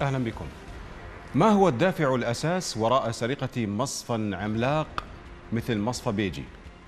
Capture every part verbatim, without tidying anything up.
أهلا بكم. ما هو الدافع الأساس وراء سرقة مصفى عملاق مثل مصفى بيجي؟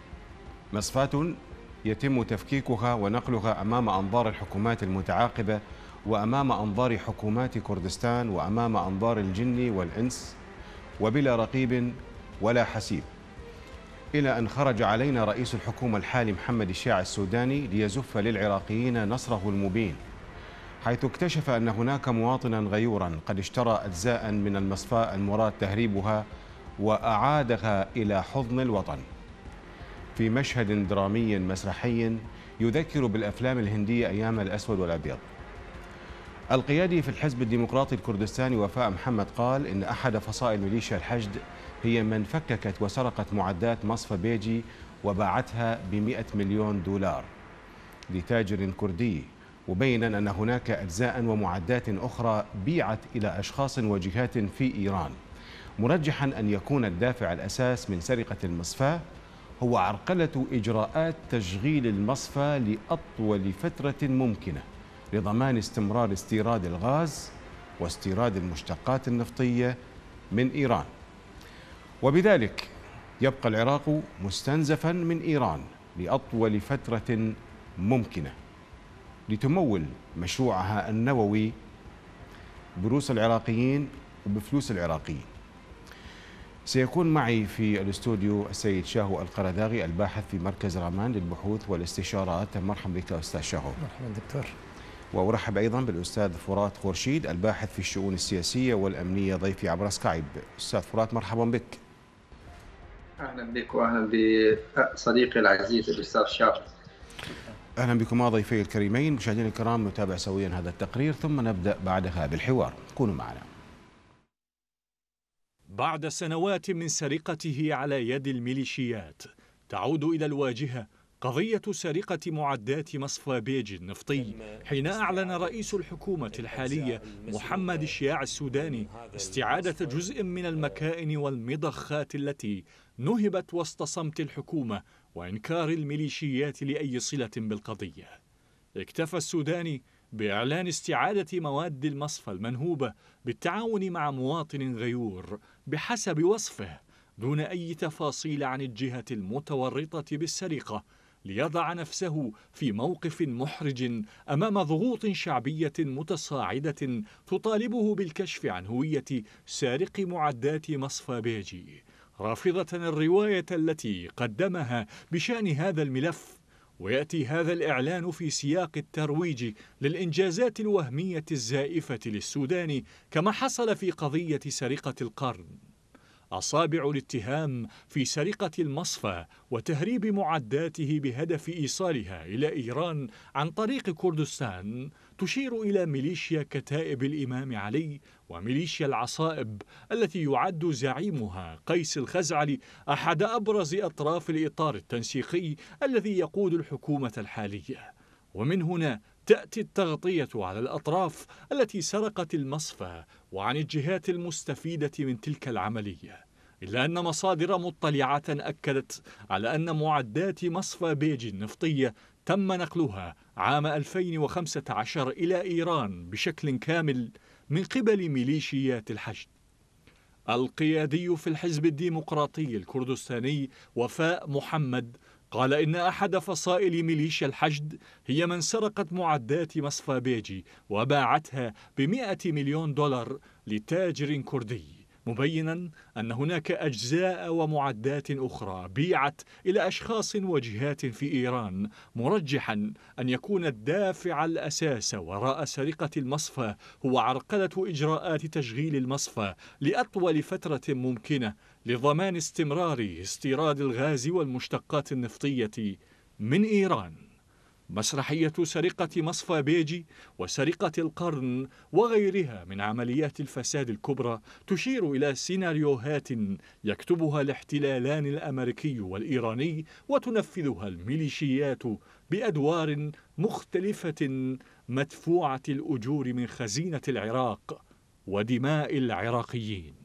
مصفاة يتم تفكيكها ونقلها أمام أنظار الحكومات المتعاقبة وأمام أنظار حكومات كردستان وأمام أنظار الجن والإنس وبلا رقيب ولا حسيب، إلى أن خرج علينا رئيس الحكومة الحالي محمد الشياع السوداني ليزف للعراقيين نصره المبين، حيث اكتشف أن هناك مواطنا غيورا قد اشترى أجزاء من المصفاة المراد تهريبها وأعادها إلى حضن الوطن في مشهد درامي مسرحي يذكر بالأفلام الهندية أيام الأسود والأبيض. القيادي في الحزب الديمقراطي الكردستاني وفاء محمد قال إن أحد فصائل ميليشيا الحشد هي من فككت وسرقت معدات مصفى بيجي وباعتها بمئة مليون دولار لتاجر كردي، مبينا أن هناك أجزاء ومعدات أخرى بيعت إلى أشخاص وجهات في إيران، مرجحا أن يكون الدافع الأساس من سرقة المصفاة هو عرقلة إجراءات تشغيل المصفى لأطول فترة ممكنة لضمان استمرار استيراد الغاز واستيراد المشتقات النفطية من إيران، وبذلك يبقى العراق مستنزفا من إيران لأطول فترة ممكنة لتمول مشروعها النووي بروس العراقيين وبفلوس العراقيين. سيكون معي في الاستوديو السيد شاهو القرداغي الباحث في مركز رامان للبحوث والاستشارات. مرحبا بك أستاذ شاهو. مرحبا دكتور. وأرحب أيضا بالأستاذ فرات خورشيد الباحث في الشؤون السياسية والأمنية ضيفي عبر سكايب. أستاذ فرات مرحبا بك. أهلا بك وأهلا بصديقي العزيز الأستاذ شاهو. أهلا بكما ضيفي الكريمين. مشاهدينا الكرام نتابع سويا هذا التقرير ثم نبدأ بعدها بالحوار، كونوا معنا. بعد سنوات من سرقته على يد الميليشيات تعود إلى الواجهة قضية سرقة معدات مصفى بيجي النفطي، حين أعلن رئيس الحكومة الحالية محمد الشياع السوداني استعادة جزء من المكائن والمضخات التي نهبت وسط صمت الحكومة وإنكار الميليشيات لأي صلة بالقضية. اكتفى السوداني بإعلان استعادة مواد المصفى المنهوبة بالتعاون مع مواطن غيور بحسب وصفه دون أي تفاصيل عن الجهة المتورطة بالسرقة، ليضع نفسه في موقف محرج أمام ضغوط شعبية متصاعدة تطالبه بالكشف عن هوية سارق معدات مصفى بيجي، رافضة الرواية التي قدمها بشأن هذا الملف. ويأتي هذا الإعلان في سياق الترويج للإنجازات الوهمية الزائفة للسودان كما حصل في قضية سرقة القرن. أصابع الاتهام في سرقة المصفى وتهريب معداته بهدف إيصالها إلى إيران عن طريق كردستان تشير إلى ميليشيا كتائب الإمام علي وميليشيا العصائب التي يعد زعيمها قيس الخزعلي أحد أبرز أطراف الإطار التنسيقي الذي يقود الحكومة الحالية. ومن هنا تأتي التغطية على الأطراف التي سرقت المصفى وعن الجهات المستفيدة من تلك العملية، إلا أن مصادر مطلعة أكدت على أن معدات مصفى بيجي النفطية تم نقلها عام ألفين وخمسة عشر إلى إيران بشكل كامل من قبل ميليشيات الحشد. القيادي في الحزب الديمقراطي الكردستاني وفاء محمد قال إن أحد فصائل ميليشيا الحشد هي من سرقت معدات مصفى بيجي وباعتها بمئة مليون دولار لتاجر كردي، مبينا أن هناك أجزاء ومعدات أخرى بيعت إلى أشخاص وجهات في إيران، مرجحا أن يكون الدافع الأساس وراء سرقة المصفى هو عرقلة إجراءات تشغيل المصفى لأطول فترة ممكنة لضمان استمرار استيراد الغاز والمشتقات النفطية من إيران. مسرحية سرقة مصفى بيجي وسرقة القرن وغيرها من عمليات الفساد الكبرى تشير إلى سيناريوهات يكتبها الاحتلالان الأمريكي والإيراني وتنفذها الميليشيات بأدوار مختلفة مدفوعة الأجور من خزينة العراق ودماء العراقيين.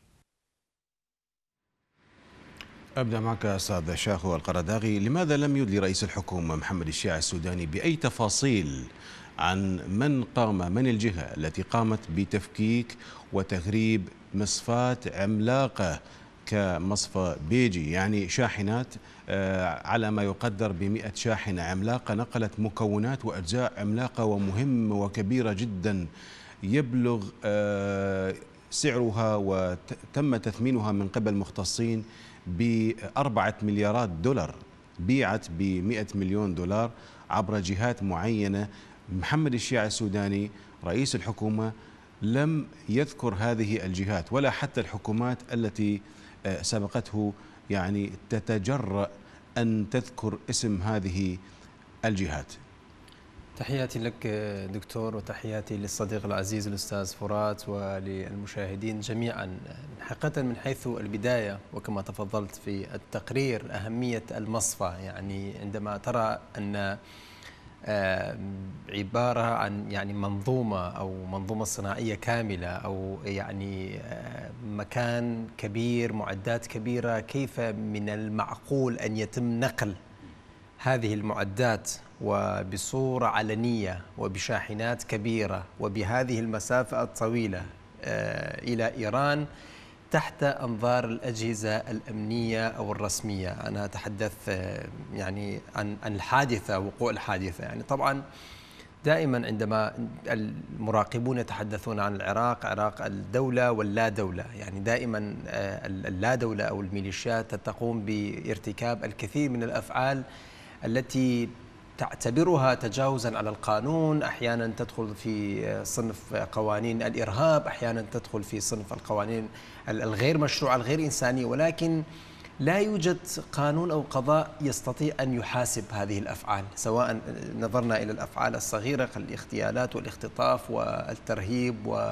أبدأ معك أستاذ شاهو القرداغي. لماذا لم يدلي رئيس الحكومة محمد الشياع السوداني بأي تفاصيل عن من قام من الجهة التي قامت بتفكيك وتغريب مصفات عملاقة كمصفى بيجي، يعني شاحنات على ما يقدر بمئة شاحنة عملاقة نقلت مكونات وأجزاء عملاقة ومهمة وكبيرة جدا، يبلغ سعرها وتم تثمينها من قبل مختصين بأربعة مليارات دولار، بيعت بمئة مليون دولار عبر جهات معينة. محمد الشيع السوداني رئيس الحكومة لم يذكر هذه الجهات ولا حتى الحكومات التي سبقته، يعني تتجرأ أن تذكر اسم هذه الجهات. تحياتي لك دكتور، وتحياتي للصديق العزيز الأستاذ فرات وللمشاهدين جميعا. حقيقة من حيث البداية وكما تفضلت في التقرير أهمية المصفى، يعني عندما ترى أن عبارة عن يعني منظومة أو منظومة صناعية كاملة أو يعني مكان كبير، معدات كبيرة، كيف من المعقول أن يتم نقل هذه المعدات وبصورة علنية وبشاحنات كبيرة وبهذه المسافة الطويلة إلى إيران تحت أنظار الأجهزة الأمنية أو الرسمية؟ أنا أتحدث يعني عن الحادثة، وقوع الحادثة. يعني طبعا دائما عندما المراقبون يتحدثون عن العراق، عراق الدولة واللا دولة، يعني دائما اللا دولة أو الميليشيات تقوم بارتكاب الكثير من الأفعال التي تعتبرها تجاوزا على القانون، أحيانا تدخل في صنف قوانين الإرهاب، أحيانا تدخل في صنف القوانين الغير مشروعة الغير إنسانية، ولكن لا يوجد قانون أو قضاء يستطيع أن يحاسب هذه الأفعال، سواء نظرنا إلى الأفعال الصغيرة كالاغتيالات والاختطاف والترهيب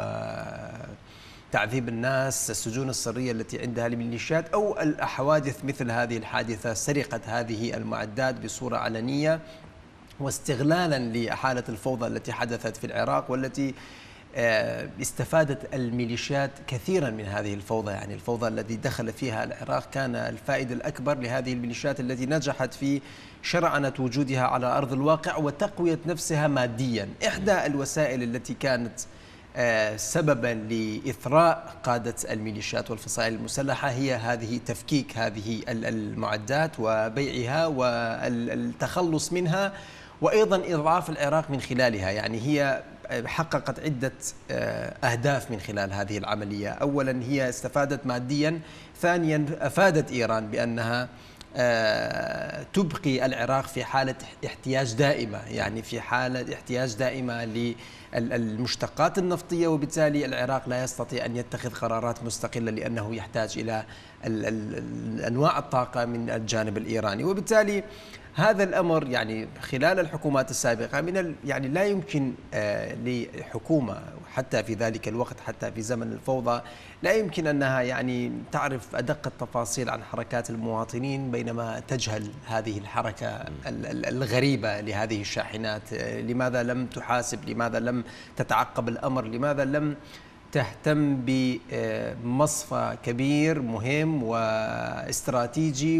وتعذيب الناس، السجون السرية التي عندها الميليشيات، أو الحوادث مثل هذه الحادثة، سرقة هذه المعدات بصورة علنية واستغلالا لحالة الفوضى التي حدثت في العراق، والتي استفادت الميليشيات كثيرا من هذه الفوضى. يعني الفوضى التي دخل فيها العراق كان الفائدة الأكبر لهذه الميليشيات التي نجحت في شرعنة وجودها على أرض الواقع وتقوية نفسها ماديا. إحدى الوسائل التي كانت سببا لإثراء قادة الميليشيات والفصائل المسلحة هي هذه تفكيك هذه المعدات وبيعها والتخلص منها، وأيضا إضعاف العراق من خلالها. يعني هي حققت عدة أهداف من خلال هذه العملية. أولا هي استفادت ماديا، ثانيا أفادت إيران بأنها تبقي العراق في حالة احتياج دائمة، يعني في حالة احتياج دائمة للمشتقات النفطية، وبالتالي العراق لا يستطيع أن يتخذ قرارات مستقلة لأنه يحتاج إلى أنواع الطاقة من الجانب الإيراني. وبالتالي هذا الأمر يعني خلال الحكومات السابقة من يعني لا يمكن لحكومة حتى في ذلك الوقت، حتى في زمن الفوضى، لا يمكن أنها يعني تعرف أدق التفاصيل عن حركات المواطنين بينما تجهل هذه الحركة الغريبة لهذه الشاحنات. لماذا لم تحاسب؟ لماذا لم تتعقب الأمر؟ لماذا لم تهتم بمصفى كبير مهم واستراتيجي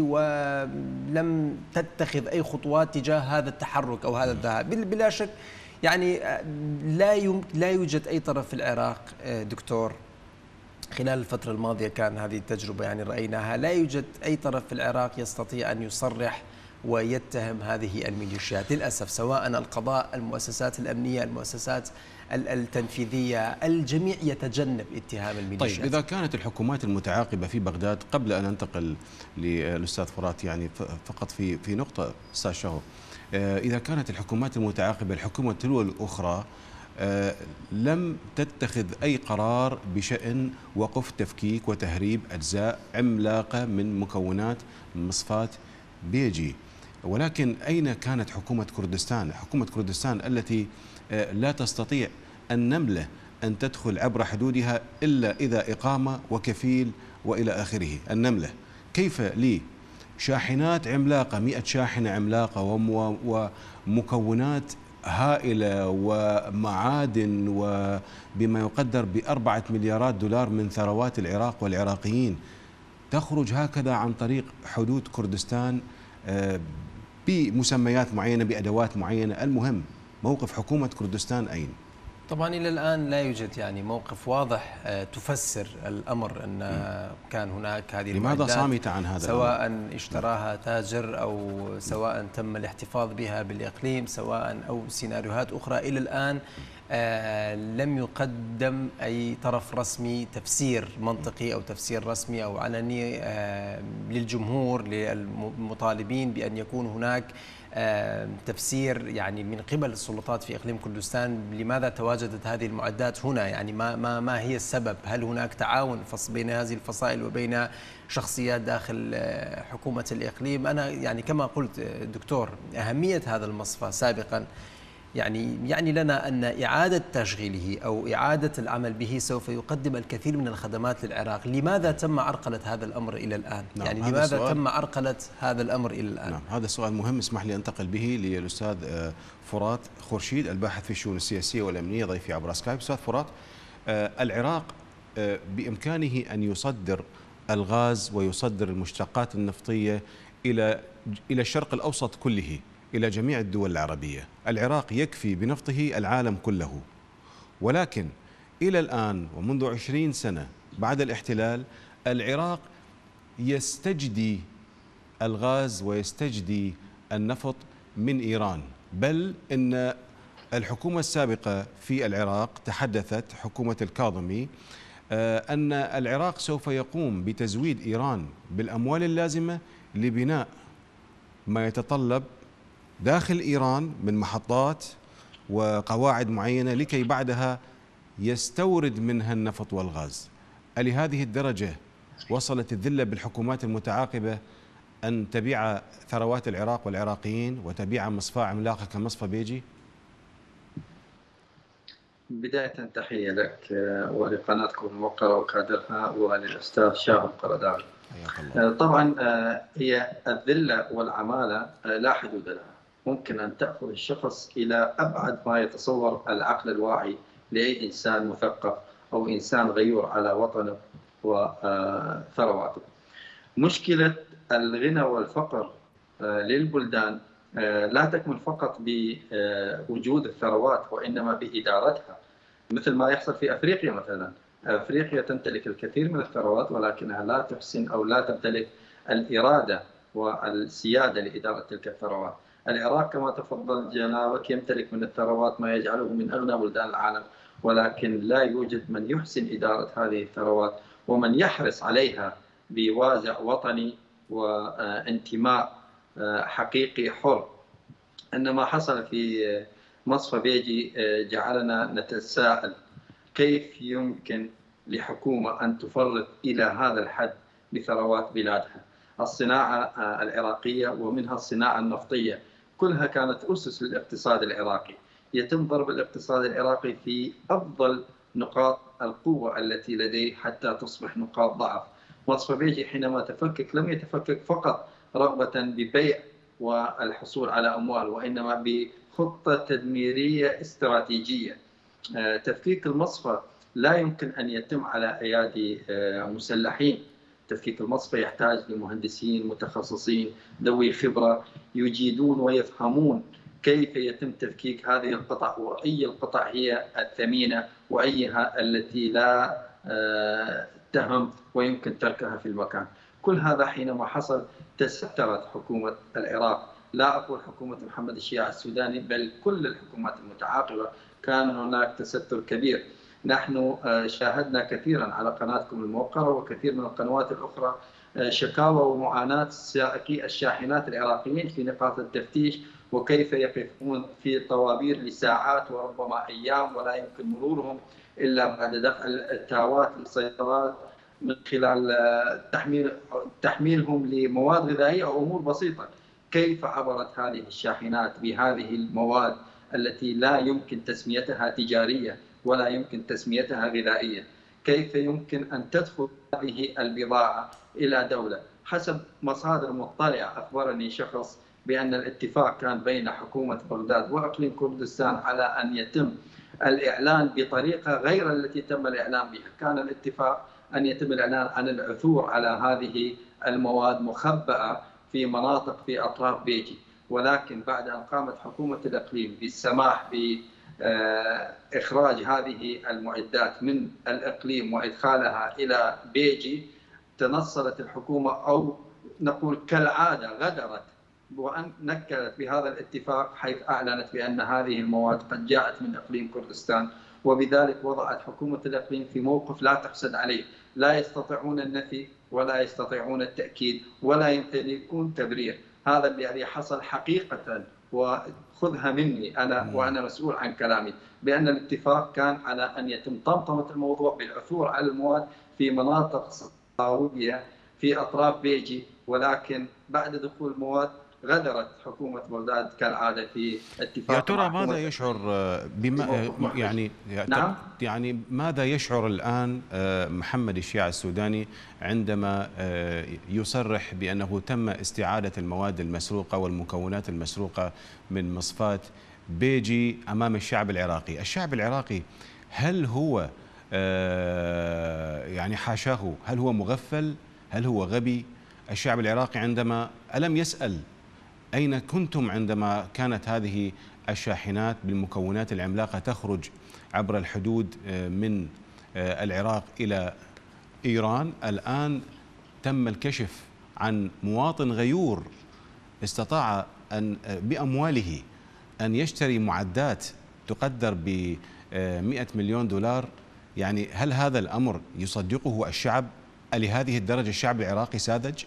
ولم تتخذ أي خطوات تجاه هذا التحرك أو هذا الذهاب؟ بلا شك يعني لا لا يوجد أي طرف في العراق دكتور خلال الفترة الماضية كان هذه التجربة يعني رأيناها، لا يوجد أي طرف في العراق يستطيع أن يصرح ويتهم هذه الميليشيات للأسف، سواء القضاء، المؤسسات الأمنية، المؤسسات التنفيذية، الجميع يتجنب اتهام الميليشيات. طيب إذا كانت الحكومات المتعاقبة في بغداد، قبل أن ننتقل للأستاذ فرات يعني فقط في في نقطة أستاذ شهو، إذا كانت الحكومات المتعاقبة الحكومة تلو الأخرى لم تتخذ أي قرار بشأن وقف تفكيك وتهريب أجزاء عملاقة من مكونات مصفاة بيجي، ولكن أين كانت حكومة كردستان؟ حكومة كردستان التي لا تستطيع النملة أن تدخل عبر حدودها إلا إذا إقامة وكفيل وإلى آخره. النملة كيف لي شاحنات عملاقة، مئة شاحنة عملاقة ومكونات هائلة ومعادن وبما يقدر بأربعة مليارات دولار من ثروات العراق والعراقيين، تخرج هكذا عن طريق حدود كردستان بمسميات معينة بأدوات معينة؟ المهم موقف حكومة كردستان أين؟ طبعا إلى الآن لا يوجد يعني موقف واضح تفسر الأمر أن كان هناك هذه لماذا صامت عن هذا سواء الأمر؟ اشتراها تاجر أو سواء تم الاحتفاظ بها بالإقليم سواء أو سيناريوهات أخرى. إلى الآن آه لم يقدم أي طرف رسمي تفسير منطقي أو تفسير رسمي أو علني آه للجمهور للمطالبين بأن يكون هناك آه تفسير يعني من قبل السلطات في إقليم كردستان لماذا تواجدت هذه المعدات هنا، يعني ما ما ما هي السبب؟ هل هناك تعاون بين هذه الفصائل وبين شخصيات داخل حكومة الإقليم؟ أنا يعني كما قلت دكتور أهمية هذا المصفى سابقا يعني يعني لنا أن إعادة تشغيله أو إعادة العمل به سوف يقدم الكثير من الخدمات للعراق. لماذا تم عرقلة هذا الأمر إلى الآن؟ نعم، يعني لماذا تم عرقلة هذا الأمر إلى الآن؟ نعم، هذا سؤال مهم، اسمح لي أنتقل به للأستاذ فرات خورشيد الباحث في الشؤون السياسية والأمنية ضيفي عبر سكايب. أستاذ فرات، العراق بإمكانه أن يصدر الغاز ويصدر المشتقات النفطية إلى إلى الشرق الأوسط كله، إلى جميع الدول العربية. العراق يكفي بنفطه العالم كله، ولكن إلى الآن ومنذ عشرين سنة بعد الاحتلال العراق يستجدي الغاز ويستجدي النفط من إيران، بل إن الحكومة السابقة في العراق تحدثت، حكومة الكاظمي، أن العراق سوف يقوم بتزويد إيران بالأموال اللازمة لبناء ما يتطلب داخل إيران من محطات وقواعد معينة لكي بعدها يستورد منها النفط والغاز. ألهذه الدرجة وصلت الذلة بالحكومات المتعاقبة أن تبيع ثروات العراق والعراقيين وتبيع مصفاة عملاقة كمصفى بيجي؟ بداية تحية لك ولقناتكم الموقرة وكادرها وللأستاذ شاهد القرداوي. طبعا هي الذلة والعمالة لا حدود لها، ممكن أن تأخذ الشخص إلى أبعد ما يتصور العقل الواعي لأي إنسان مثقف أو إنسان غيور على وطنه وثرواته. مشكلة الغنى والفقر للبلدان لا تكمن فقط بوجود الثروات وإنما بإدارتها، مثل ما يحصل في أفريقيا مثلا. أفريقيا تمتلك الكثير من الثروات ولكنها لا تحسن أو لا تمتلك الإرادة والسيادة لإدارة تلك الثروات. العراق كما تفضل جنابك يمتلك من الثروات ما يجعله من أغنى بلدان العالم، ولكن لا يوجد من يحسن إدارة هذه الثروات ومن يحرص عليها بوازع وطني وانتماء حقيقي حر. أن ما حصل في مصفى بيجي جعلنا نتساءل كيف يمكن لحكومة أن تفرط إلى هذا الحد بثروات بلادها. الصناعة العراقية ومنها الصناعة النفطية كلها كانت أسس للاقتصاد العراقي. يتم ضرب الاقتصاد العراقي في أفضل نقاط القوة التي لديه حتى تصبح نقاط ضعف. مصفى بيجي حينما تفكك لم يتفكك فقط رغبة ببيع والحصول على أموال، وإنما بخطة تدميرية استراتيجية. تفكيك المصفى لا يمكن أن يتم على أيادي مسلحين. تفكيك المصفى يحتاج لمهندسين متخصصين ذوي خبرة يجيدون ويفهمون كيف يتم تفكيك هذه القطع، وأي القطع هي الثمينة وأيها التي لا تهم ويمكن تركها في المكان. كل هذا حينما حصل تسترت حكومة العراق، لا أقول حكومة محمد الشياع السوداني بل كل الحكومات المتعاقبة كان هناك تستر كبير. نحن شاهدنا كثيرا على قناتكم الموقرة وكثير من القنوات الأخرى شكاوى ومعاناة سائقي الشاحنات العراقيين في نقاط التفتيش، وكيف يقفون في طوابير لساعات وربما أيام ولا يمكن مرورهم إلا بعد دفع التاوات للسيارات من خلال تحميل تحميلهم لمواد غذائية أو أمور بسيطة. كيف عبرت هذه الشاحنات بهذه المواد التي لا يمكن تسميتها تجارية ولا يمكن تسميتها غذائية؟ كيف يمكن أن تدخل هذه البضاعة إلى دولة؟ حسب مصادر مطلعة أخبرني شخص بأن الاتفاق كان بين حكومة بغداد وإقليم كردستان على أن يتم الإعلان بطريقة غير التي تم الإعلان بها. كان الاتفاق أن يتم الإعلان عن العثور على هذه المواد مخبأة في مناطق في أطراف بيجي، ولكن بعد أن قامت حكومة الإقليم بالسماح بإخراج هذه المعدات من الإقليم وإدخالها إلى بيجي، تنصلت الحكومة أو نقول كالعادة غدرت وأن نكلت بهذا الاتفاق، حيث أعلنت بأن هذه المواد قد جاءت من إقليم كردستان، وبذلك وضعت حكومة الإقليم في موقف لا تحسد عليه. لا يستطيعون النفي ولا يستطيعون التأكيد ولا يمتلكون تبرير. هذا الذي حصل حقيقة، وخذها مني أنا وأنا مسؤول عن كلامي، بأن الاتفاق كان على أن يتم طمطمة الموضوع بالعثور على المواد في مناطق صحراوية في أطراف بيجي، ولكن بعد دخول المواد غدرت حكومة بغداد كالعادة في اتفاق. يا ترى ماذا يشعر بما يعني نعم؟ يعني ماذا يشعر الآن محمد الشيع السوداني عندما يصرح بأنه تم استعادة المواد المسروقة والمكونات المسروقة من مصفاة بيجي أمام الشعب العراقي؟ الشعب العراقي هل هو يعني حاشاه، هل هو مغفل؟ هل هو غبي؟ الشعب العراقي عندما ألم يسأل أين كنتم عندما كانت هذه الشاحنات بالمكونات العملاقة تخرج عبر الحدود من العراق إلى إيران؟ الآن تم الكشف عن مواطن غيور استطاع أن بأمواله أن يشتري معدات تقدر ب مئة مليون دولار. يعني هل هذا الأمر يصدقه الشعب؟ ألهذه الدرجة الشعب العراقي ساذج؟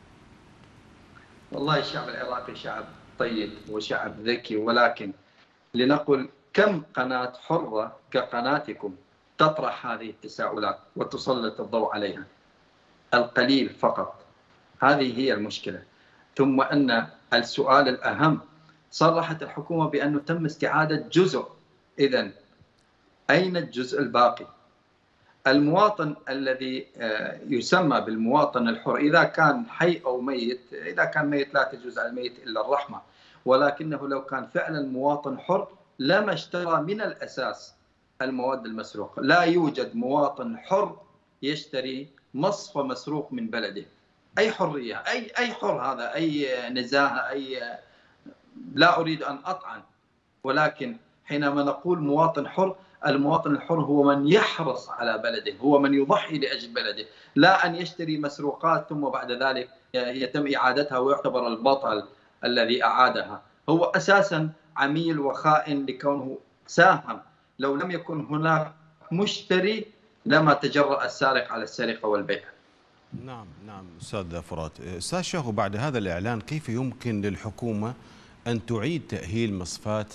والله الشعب العراقي شعب طيب وشعب ذكي، ولكن لنقل كم قناة حرة كقناتكم تطرح هذه التساؤلات وتسلط الضوء عليها؟ القليل فقط. هذه هي المشكلة. ثم أن السؤال الأهم، صرحت الحكومة بأنه تم استعادة جزء، إذن أين الجزء الباقي؟ المواطن الذي يسمى بالمواطن الحر إذا كان حي أو ميت، إذا كان ميت لا تجوز على الميت إلا الرحمة، ولكنه لو كان فعلا مواطن حر لما اشترى من الأساس المواد المسروقة. لا يوجد مواطن حر يشتري مصفى مسروق من بلده. أي حرية، أي أي حر هذا، أي نزاهة، أي لا أريد أن أطعن، ولكن حينما نقول مواطن حر، المواطن الحر هو من يحرص على بلده، هو من يضحي لأجل بلده، لا أن يشتري مسروقات ثم بعد ذلك يتم إعادتها ويعتبر البطل الذي أعادها. هو أساسا عميل وخائن لكونه ساهم. لو لم يكن هناك مشتري لما تجرأ السارق على السرقة والبيع. نعم نعم أستاذ فرات. أستاذ شاهو، بعد هذا الإعلان كيف يمكن للحكومة أن تعيد تأهيل مصفاة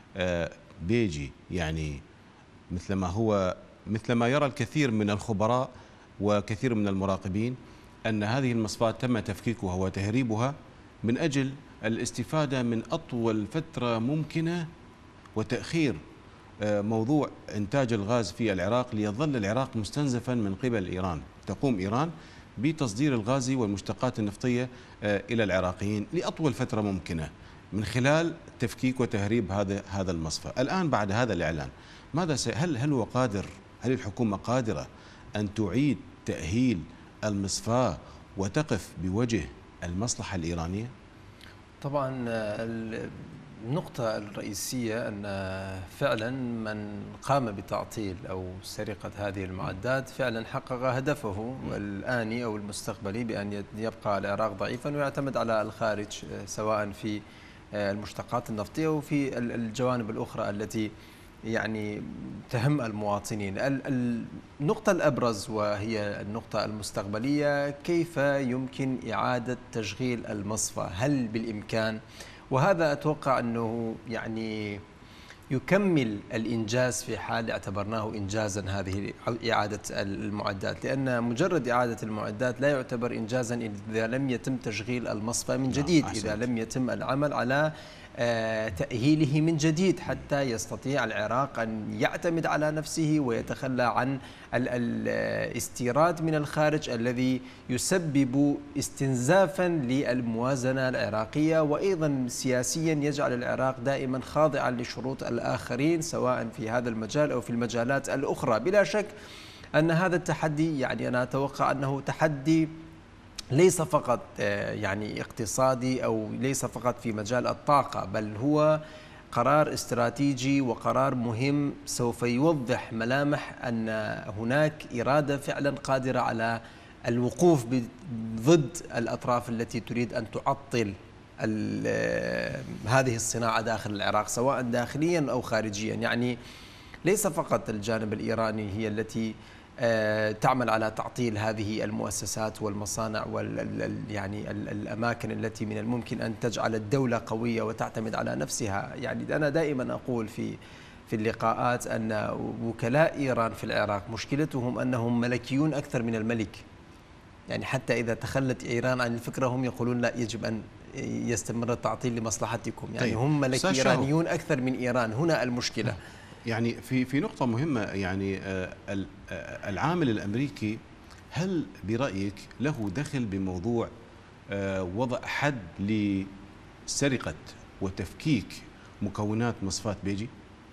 بيجي؟ يعني مثلما هو مثلما يرى الكثير من الخبراء وكثير من المراقبين أن هذه المصفاة تم تفكيكها وتهريبها من أجل الاستفادة من أطول فترة ممكنة وتأخير موضوع إنتاج الغاز في العراق، ليظل العراق مستنزفا من قبل إيران. تقوم إيران بتصدير الغاز والمشتقات النفطية إلى العراقيين لأطول فترة ممكنة من خلال تفكيك وتهريب هذا هذا المصفى. الآن بعد هذا الإعلان ماذا سي... هل هل هو قادر هل الحكومة قادرة أن تعيد تأهيل المصفاة وتقف بوجه المصلحة الإيرانية؟ طبعا النقطة الرئيسية أن فعلا من قام بتعطيل أو سرقة هذه المعدات فعلا حقق هدفه الآني أو المستقبلي بأن يبقى العراق ضعيفا ويعتمد على الخارج، سواء في المشتقات النفطية وفي الجوانب الأخرى التي يعني تهم المواطنين. النقطة الأبرز وهي النقطة المستقبلية، كيف يمكن إعادة تشغيل المصفى؟ هل بالإمكان؟ وهذا أتوقع أنه يعني يكمل الإنجاز في حال اعتبرناه إنجازا هذه إعادة المعدات، لأن مجرد إعادة المعدات لا يعتبر إنجازا إذا لم يتم تشغيل المصفى من جديد، إذا لم يتم العمل على تأهيله من جديد حتى يستطيع العراق أن يعتمد على نفسه ويتخلى عن الاستيراد من الخارج الذي يسبب استنزافا للموازنة العراقية، وأيضا سياسيا يجعل العراق دائما خاضعا لشروط الآخرين سواء في هذا المجال أو في المجالات الأخرى. بلا شك أن هذا التحدي يعني أنا أتوقع أنه تحدي ليس فقط يعني اقتصادي أو ليس فقط في مجال الطاقة، بل هو قرار استراتيجي وقرار مهم سوف يوضح ملامح أن هناك إرادة فعلا قادرة على الوقوف ضد الأطراف التي تريد أن تعطل هذه الصناعة داخل العراق سواء داخليا أو خارجيا. يعني ليس فقط الجانب الإيراني هي التي تعمل على تعطيل هذه المؤسسات والمصانع وال يعني الأماكن التي من الممكن أن تجعل الدولة قوية وتعتمد على نفسها. يعني أنا دائما أقول في في اللقاءات أن وكلاء إيران في العراق مشكلتهم أنهم ملكيون أكثر من الملك. يعني حتى إذا تخلت إيران عن الفكرة هم يقولون لا، يجب أن يستمر التعطيل لمصلحتكم. يعني طيب. هم ملك إيرانيون أكثر من إيران، هنا المشكلة. يعني في في نقطة مهمة، يعني العامل الأمريكي هل برأيك له دخل بموضوع وضع حد لسرقة وتفكيك مكونات مصفاة بيجي؟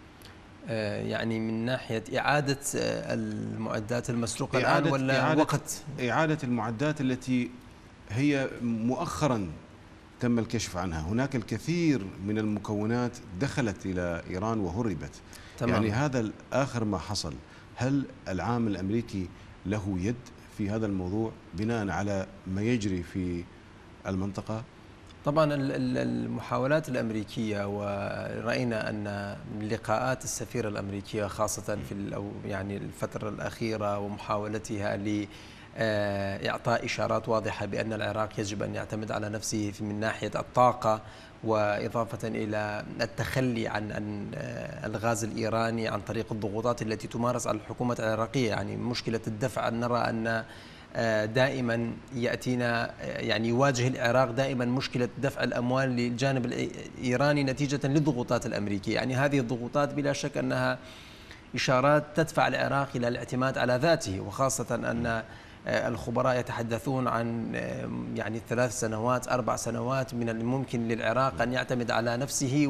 يعني من ناحية إعادة المعدات المسروقة الآن ولا إعادة وقت؟ إعادة المعدات التي هي مؤخرا تم الكشف عنها. هناك الكثير من المكونات دخلت إلى إيران وهربت. تمام. يعني هذا آخر ما حصل. هل العامل الأمريكي له يد في هذا الموضوع بناء على ما يجري في المنطقة؟ طبعا المحاولات الأمريكية، ورأينا أن لقاءات السفيرة الأمريكية خاصة في يعني الفترة الأخيرة ومحاولتها لإعطاء إشارات واضحة بأن العراق يجب أن يعتمد على نفسه من ناحية الطاقة، وإضافة إلى التخلي عن الغاز الإيراني عن طريق الضغوطات التي تمارس على الحكومة العراقية. يعني مشكلة الدفع نرى أن دائما يأتينا يعني يواجه العراق دائما مشكلة دفع الأموال للجانب الإيراني نتيجة للضغوطات الأمريكية. يعني هذه الضغوطات بلا شك أنها إشارات تدفع العراق إلى الاعتماد على ذاته، وخاصة أن الخبراء يتحدثون عن يعني ثلاث سنوات أربع سنوات من الممكن للعراق أن يعتمد على نفسه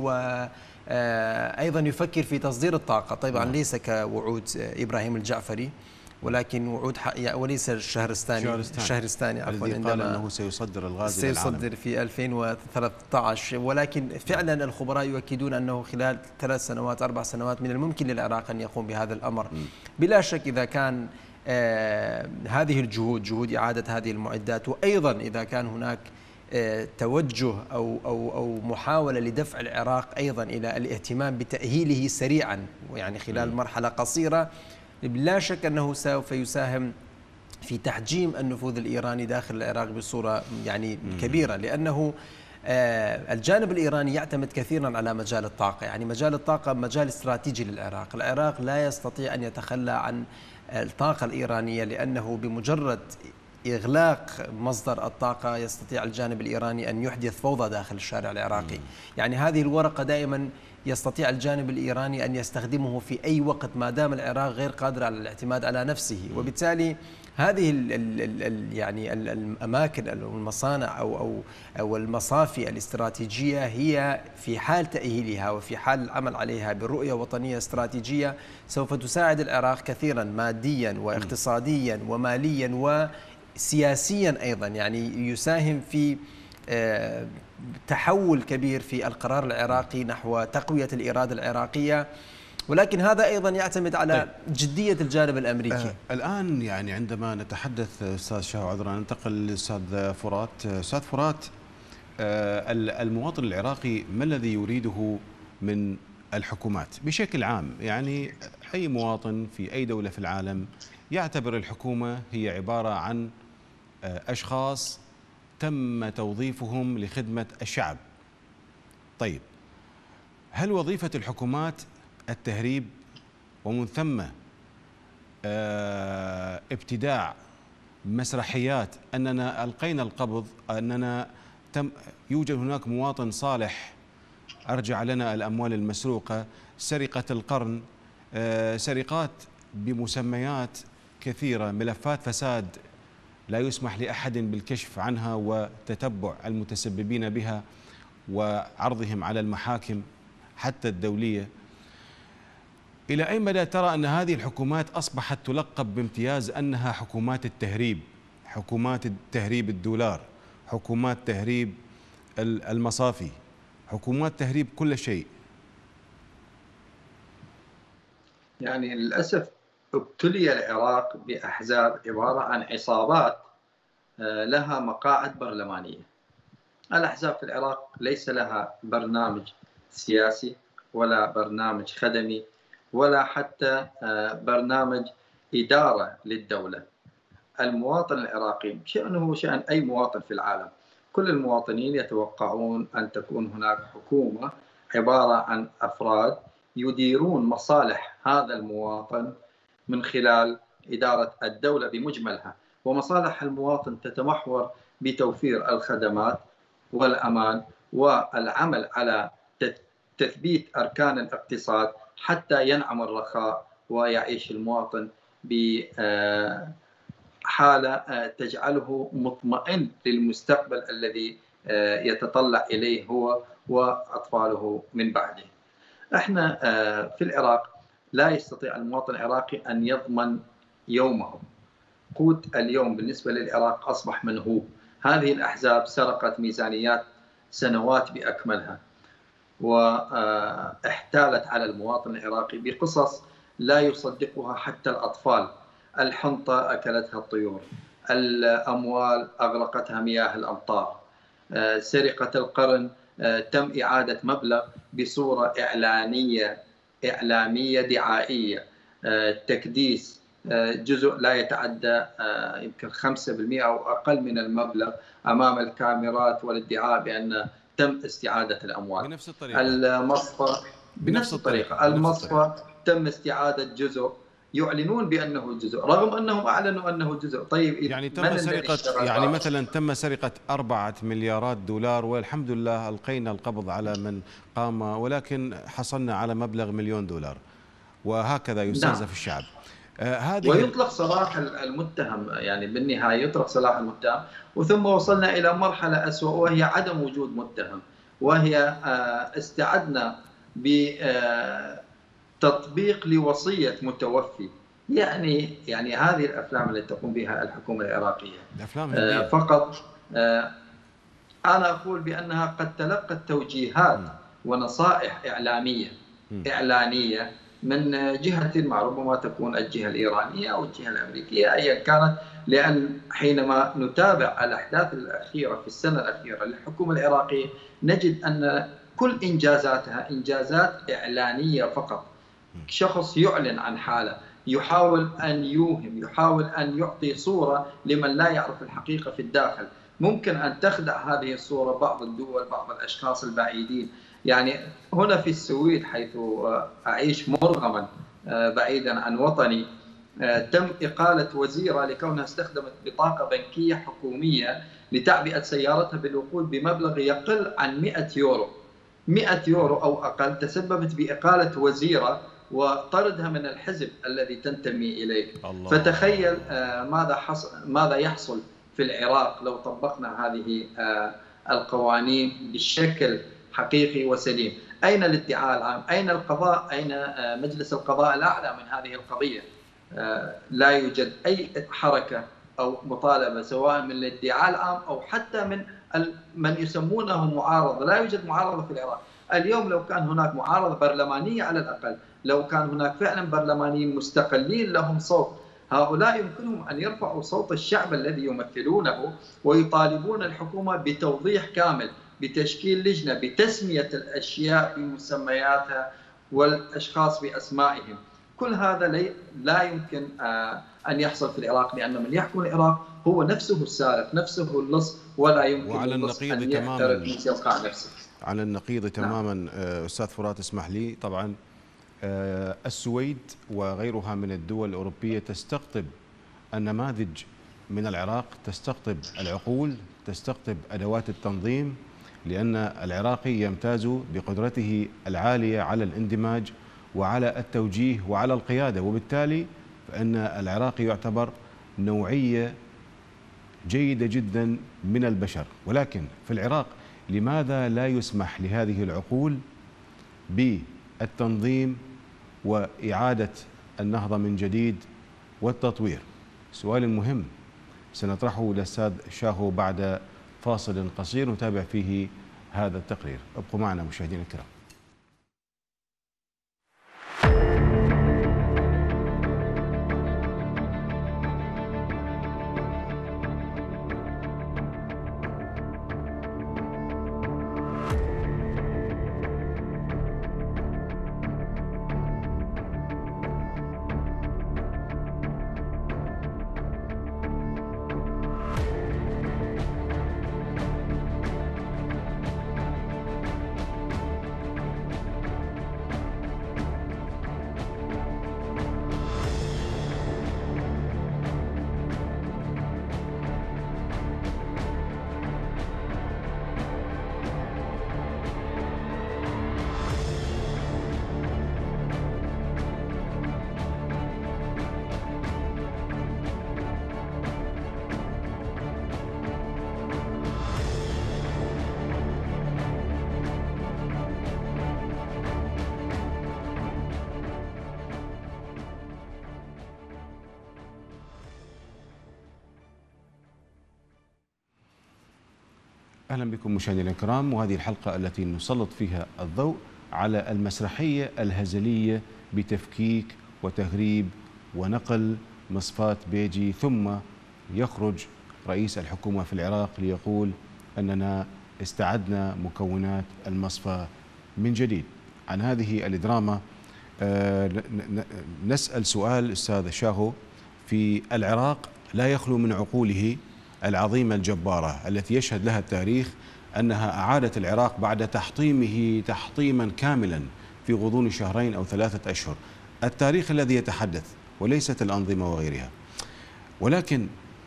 وأيضا يفكر في تصدير الطاقة. طبعا ليس كوعود إبراهيم الجعفري، ولكن وعود وليس الشهرستاني الشهرستاني عفوا الذي قال أنه سيصدر الغاز إلى العالم سيصدر في ألفين وثلاثة عشر. ولكن فعلا الخبراء يؤكدون أنه خلال ثلاث سنوات أربع سنوات من الممكن للعراق أن يقوم بهذا الأمر. م. بلا شك إذا كان آه هذه الجهود جهود إعادة هذه المعدات، وأيضا إذا كان هناك آه توجه أو, أو, أو محاولة لدفع العراق أيضا إلى الاهتمام بتأهيله سريعا ويعني خلال مرحلة قصيرة، لا شك أنه سوف يساهم في تحجيم النفوذ الإيراني داخل العراق بصورة يعني كبيرة، لأنه آه الجانب الإيراني يعتمد كثيرا على مجال الطاقة. يعني مجال الطاقة مجال استراتيجي للعراق. العراق لا يستطيع أن يتخلى عن الطاقة الإيرانية، لأنه بمجرد إغلاق مصدر الطاقة يستطيع الجانب الإيراني أن يحدث فوضى داخل الشارع العراقي. يعني هذه الورقة دائما يستطيع الجانب الإيراني أن يستخدمه في أي وقت ما دام العراق غير قادر على الاعتماد على نفسه. وبالتالي هذه ال ال ال يعني ال الأماكن أو المصانع أو أو أو المصافي الاستراتيجية هي في حال تأهيلها وفي حال العمل عليها برؤية وطنية استراتيجية سوف تساعد العراق كثيرا ماديا واقتصاديا وماليا وسياسيا أيضا. يعني يساهم في تحول كبير في القرار العراقي نحو تقوية الإرادة العراقية، ولكن هذا أيضا يعتمد على طيب. جدية الجانب الأمريكي. آه الآن يعني عندما نتحدث أستاذ شاه عذرا ننتقل للأستاذ فرات. أستاذ فرات، آه المواطن العراقي ما الذي يريده من الحكومات بشكل عام؟ يعني أي مواطن في أي دولة في العالم يعتبر الحكومة هي عبارة عن آه أشخاص تم توظيفهم لخدمة الشعب. طيب، هل وظيفة الحكومات التهريب ومن ثم ابتداع مسرحيات أننا ألقينا القبض، أننا تم يوجد هناك مواطن صالح أرجع لنا الأموال المسروقة، سرقة القرن، سرقات بمسميات كثيرة، ملفات فساد لا يسمح لأحد بالكشف عنها وتتبع المتسببين بها وعرضهم على المحاكم حتى الدولية؟ إلى أي مدى ترى أن هذه الحكومات أصبحت تلقب بامتياز أنها حكومات التهريب، حكومات تهريب الدولار، حكومات تهريب المصافي، حكومات تهريب كل شيء. يعني للأسف ابتلي العراق بأحزاب عبارة عن عصابات لها مقاعد برلمانية. الأحزاب في العراق ليس لها برنامج سياسي ولا برنامج خدمي ولا حتى برنامج إدارة للدولة. المواطن العراقي شأنه شأن أي مواطن في العالم، كل المواطنين يتوقعون أن تكون هناك حكومة عبارة عن أفراد يديرون مصالح هذا المواطن من خلال إدارة الدولة بمجملها، ومصالح المواطن تتمحور بتوفير الخدمات والأمان والعمل على تثبيت أركان الاقتصاد حتى ينعم الرخاء ويعيش المواطن بحالة تجعله مطمئن للمستقبل الذي يتطلع إليه هو وأطفاله من بعده. احنا في العراق لا يستطيع المواطن العراقي أن يضمن يومه. قوت اليوم بالنسبة للعراق أصبح منهوب. هذه الأحزاب سرقت ميزانيات سنوات بأكملها واحتالت على المواطن العراقي بقصص لا يصدقها حتى الأطفال. الحنطة أكلتها الطيور، الأموال أغرقتها مياه الأمطار، سرقة القرن تم إعادة مبلغ بصورة إعلانية إعلامية دعائية، تكديس جزء لا يتعدى يمكن خمسة بالمئة أو أقل من المبلغ أمام الكاميرات والادعاء بأن تم استعادة الأموال. بنفس الطريقة. المصفى بنفس الطريقة. المصفى تم استعادة جزء، يعلنون بأنه جزء رغم أنهم أعلنوا أنه جزء. طيب يعني تم سرقة، يعني مثلا تم سرقة أربعة مليارات دولار والحمد لله ألقينا القبض على من قام، ولكن حصلنا على مبلغ مليون دولار، وهكذا يستنزف نعم. الشعب. آه هذه ويطلق سراح المتهم، يعني بالنهاية يطلق سراح المتهم، وثم وصلنا إلى مرحلة أسوأ وهي عدم وجود متهم، وهي آه استعدنا بتطبيق لوصية متوفي. يعني يعني هذه الأفلام التي تقوم بها الحكومة العراقية آه فقط آه أنا أقول بأنها قد تلقت توجيهات ونصائح إعلامية إعلانية من جهة ما، ربما تكون الجهة الإيرانية أو الجهة الأمريكية أيا كانت، لأن حينما نتابع الأحداث الأخيرة في السنة الأخيرة للحكومة العراقية نجد أن كل إنجازاتها إنجازات إعلانية فقط. شخص يعلن عن حاله، يحاول أن يوهم، يحاول أن يعطي صورة لمن لا يعرف الحقيقة في الداخل. ممكن أن تخدع هذه الصورة بعض الدول، بعض الأشخاص البعيدين. يعني هنا في السويد حيث أعيش مرغما بعيدا عن وطني، تم إقالة وزيرة لكونها استخدمت بطاقة بنكية حكومية لتعبئة سيارتها بالوقود بمبلغ يقل عن مئة يورو مئة يورو أو أقل. تسببت بإقالة وزيرة وطردها من الحزب الذي تنتمي إليه. الله. فتخيل ماذا حصل ماذا يحصل في العراق لو طبقنا هذه القوانين بشكل حقيقي وسليم. أين الادعاء العام؟ أين القضاء؟ أين مجلس القضاء الأعلى من هذه القضية؟ لا يوجد أي حركة أو مطالبة سواء من الادعاء العام أو حتى من من يسمونه معارضة. لا يوجد معارضة في العراق. اليوم لو كان هناك معارضة برلمانية على الأقل، لو كان هناك فعلا برلمانيين مستقلين لهم صوت، هؤلاء يمكنهم أن يرفعوا صوت الشعب الذي يمثلونه ويطالبون الحكومة بتوضيح كامل، بتشكيل لجنة، بتسمية الأشياء بمسمياتها والأشخاص بأسمائهم. كل هذا لا يمكن أن يحصل في العراق، لأن من يحكم العراق هو نفسه السارق، نفسه اللص، ولا يمكن وعلى النقيض أن تماما يوقع نفسه. على النقيض تماما. نعم. أستاذ فرات اسمح لي، طبعا السويد وغيرها من الدول الأوروبية تستقطب النماذج من العراق، تستقطب العقول، تستقطب أدوات التنظيم، لأن العراقي يمتاز بقدرته العالية على الاندماج وعلى التوجيه وعلى القيادة، وبالتالي فإن العراقي يعتبر نوعية جيدة جدا من البشر. ولكن في العراق لماذا لا يسمح لهذه العقول بالتنظيم وإعادة النهضة من جديد والتطوير؟ سؤال مهم. سنطرحه للأستاذ شاهو بعد فاصل قصير نتابع فيه هذا التقرير. ابقوا معنا مشاهدينا الكرام. أهلا بكم مشاهدينا الكرام، وهذه الحلقة التي نسلط فيها الضوء على المسرحية الهزلية بتفكيك وتهريب ونقل مصفاة بيجي، ثم يخرج رئيس الحكومة في العراق ليقول أننا استعدنا مكونات المصفى من جديد. عن هذه الدراما نسأل سؤال أستاذ شاهو. في العراق لا يخلو من عقوله العظيمة الجبارة التي يشهد لها التاريخ أنها أعادت العراق بعد تحطيمه تحطيما كاملا في غضون شهرين أو ثلاثة أشهر. التاريخ الذي يتحدث وليست الأنظمة وغيرها. ولكن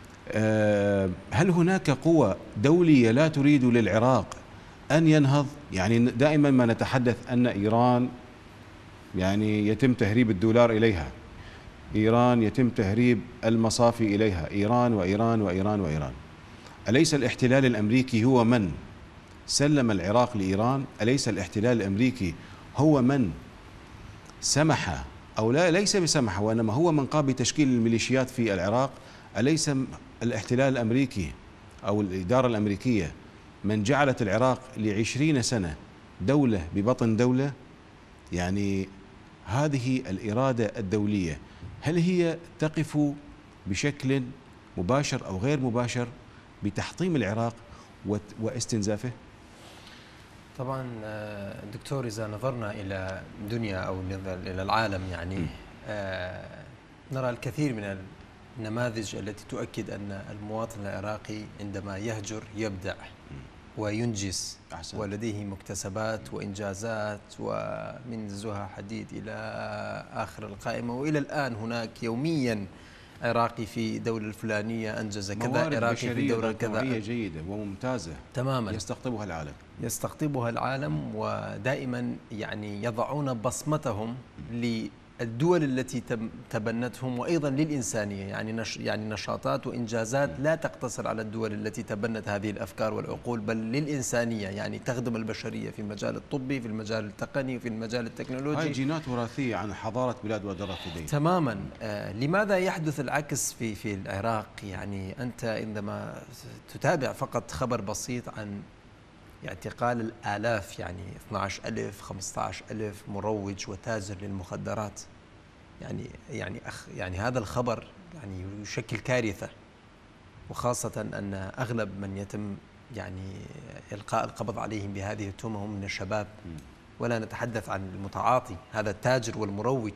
هل هناك قوى دولية لا تريد للعراق أن ينهض؟ يعني دائما ما نتحدث أن إيران يعني يتم تهريب الدولار إليها، إيران يتم تهريب المصافي إليها، إيران وإيران وإيران وإيران. أليس الاحتلال الأمريكي هو من سلم العراق لإيران؟ أليس الاحتلال الأمريكي هو من سمح أو لا ليس بسمح وإنما هو من قام بتشكيل الميليشيات في العراق؟ أليس الاحتلال الأمريكي أو الإدارة الأمريكية من جعلت العراق لعشرين سنة دولة ببطن دولة؟ يعني هذه الإرادة الدولية هل هي تقف بشكل مباشر أو غير مباشر بتحطيم العراق واستنزافه؟ طبعا دكتور، إذا نظرنا إلى الدنيا أو إلى العالم يعني نرى الكثير من النماذج التي تؤكد أن المواطن العراقي عندما يهجر يبدع وينجز أحسن. ولديه مكتسبات وإنجازات ومن زها حديد إلى آخر القائمة، وإلى الآن هناك يوميا عراقي في دولة الفلانية أنجز كذا، عراقي في دولة كذا جيدة وممتازة تماما يستقطبها العالم يستقطبها العالم ودائما يعني يضعون بصمتهم للدول التي تبنتهم وأيضا للإنسانية. يعني نش يعني نشاطات وإنجازات لا تقتصر على الدول التي تبنت هذه الأفكار والعقول، بل للإنسانية، يعني تخدم البشرية في المجال الطبي، في المجال التقني، في المجال التكنولوجي. هاي جينات وراثية عن حضارة بلاد ودار الرافدين تماما. آه لماذا يحدث العكس في في العراق؟ يعني أنت عندما تتابع فقط خبر بسيط عن اعتقال الآلاف، يعني اثني عشر ألف خمسة عشر ألف مروج وتاجر للمخدرات، يعني يعني أخ يعني هذا الخبر يعني يشكل كارثة، وخاصة أن أغلب من يتم يعني إلقاء القبض عليهم بهذه التهمة هم من الشباب، ولا نتحدث عن المتعاطي، هذا التاجر والمروج.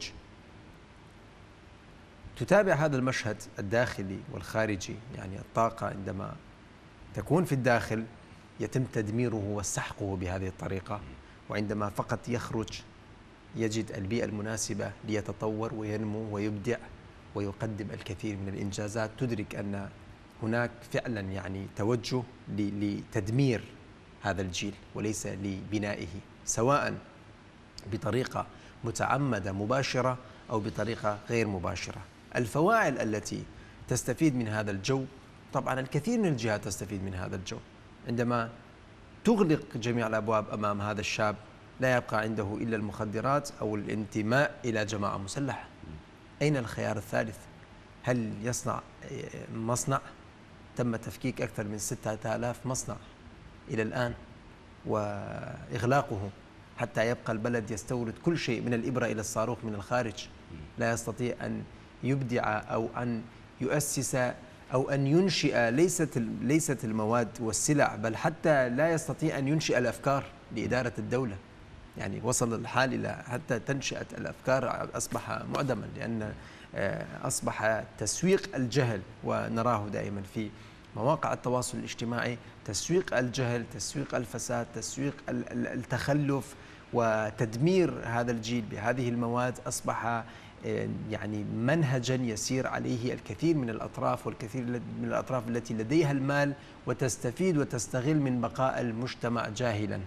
تتابع هذا المشهد الداخلي والخارجي، يعني الطاقة عندما تكون في الداخل يتم تدميره وسحقه بهذه الطريقة، وعندما فقط يخرج يجد البيئة المناسبة ليتطور وينمو ويبدع ويقدم الكثير من الإنجازات، تدرك أن هناك فعلا يعني توجه لتدمير هذا الجيل وليس لبنائه، سواء بطريقة متعمدة مباشرة أو بطريقة غير مباشرة. الفواعل التي تستفيد من هذا الجو، طبعا الكثير من الجهات تستفيد من هذا الجو. عندما تغلق جميع الأبواب أمام هذا الشاب لا يبقى عنده إلا المخدرات أو الانتماء إلى جماعة مسلحة. أين الخيار الثالث؟ هل يصنع مصنع تم تفكيك أكثر من ستة آلاف مصنع إلى الآن وإغلاقه حتى يبقى البلد يستورد كل شيء من الإبرة إلى الصاروخ من الخارج، لا يستطيع أن يبدع أو أن يؤسس أو أن ينشئ ليست ليست المواد والسلع، بل حتى لا يستطيع أن ينشئ الأفكار لإدارة الدولة. يعني وصل الحال إلى حتى تنشئة الأفكار أصبح معدما، لأن أصبح تسويق الجهل، ونراه دائما في مواقع التواصل الاجتماعي، تسويق الجهل، تسويق الفساد، تسويق التخلف وتدمير هذا الجيل بهذه المواد أصبح يعني منهجا يسير عليه الكثير من الأطراف، والكثير من الأطراف التي لديها المال وتستفيد وتستغل من بقاء المجتمع جاهلا.